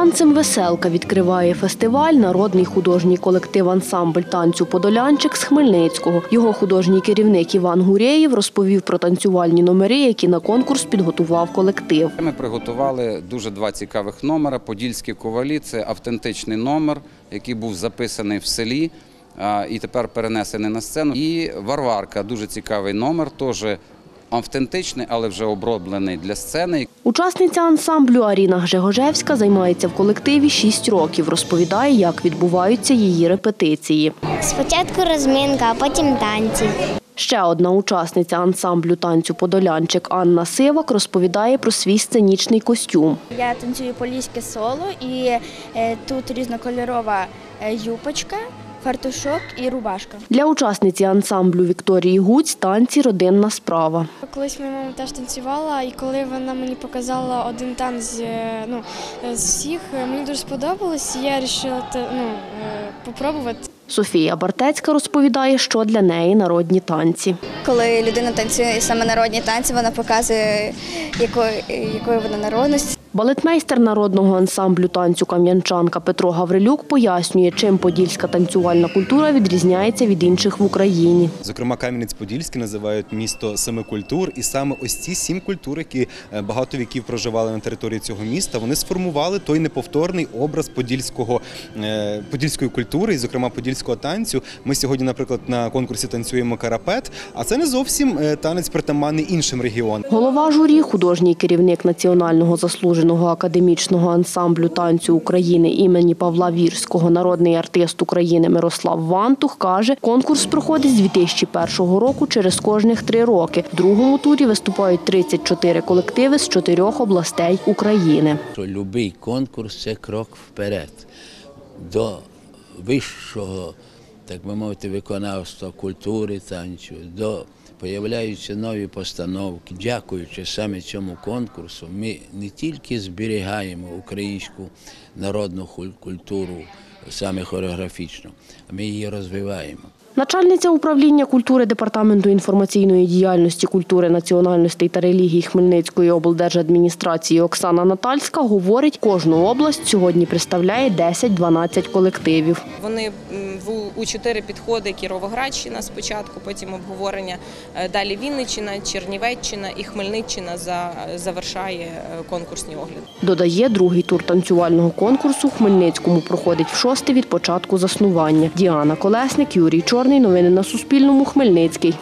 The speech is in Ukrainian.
Танцем «Веселка» відкриває фестиваль народний художній колектив ансамбль танцю «Подолянчик» з Хмельницького. Його художній керівник Іван Гурєєв розповів про танцювальні номери, які на конкурс підготував колектив. Ми приготували дуже два цікавих номера. «Подільські ковалі» – це автентичний номер, який був записаний в селі і тепер перенесений на сцену. І «Варварка» – дуже цікавий номер, теж автентичний, але вже оброблений для сцени. Учасниця ансамблю Аріна Гжегожевська займається в колективі 6 років. Розповідає, як відбуваються її репетиції. Спочатку розминка, а потім танці. Ще одна учасниця ансамблю танцю «Подолянчик» Анна Сивак розповідає про свій сценічний костюм. Я танцюю поліське соло і тут різнокольорова юбочка, фартушок і рубашка. Для учасниці ансамблю Вікторії Гуць танці – родинна справа. Колись моя мама теж танцювала, і коли вона мені показала один танець з всіх, мені дуже сподобалось, і я вирішила спробувати. Софія Бартецька розповідає, що для неї народні танці. Коли людина танцює саме народні танці, вона показує, якої вона народності. Балетмейстер народного ансамблю танцю «Кам'янчанка» Петро Гаврилюк пояснює, чим подільська танцювальна культура відрізняється від інших в Україні. Зокрема, Кам'янець-Подільський називають місто 7 культур, і саме ось ці 7 культур, які багато віків проживали на території цього міста, вони сформували той неповторний образ подільської культури, і, зокрема, подільського танцю. Ми сьогодні, наприклад, на конкурсі танцюємо карапет, а це не зовсім танець притаманний іншим регіонам. Голова журі, художній керівник Національного заслуженого академічного ансамблю танцю України імені Павла Вірського, народний артист України Мирослав Вантух, каже, конкурс проходить з 2001 року через кожних 3 роки. В другому турі виступають 34 колективи з 4 областей України. Любий конкурс – це крок вперед до вищого, так би мовити, виконавства, культури танцю, появляються нові постановки. Дякуючи саме цьому конкурсу, ми не тільки зберігаємо українську народну культуру, саме хореографічну, а ми її розвиваємо. Начальниця управління культури Департаменту інформаційної діяльності, культури, національностей та релігій Хмельницької облдержадміністрації Оксана Натальська говорить, кожну область сьогодні представляє 10-12 колективів. Вони у 4 підходи: Кіровоградщина спочатку, потім обговорення, далі Вінниччина, Чернівеччина і Хмельниччина завершає конкурсні огляди. Додає, другий тур танцювального конкурсу в Хмельницькому проходить в 6-й від початку заснування. Діана Колесник, Юрій Чорний. Новини на Суспільному. Хмельницький.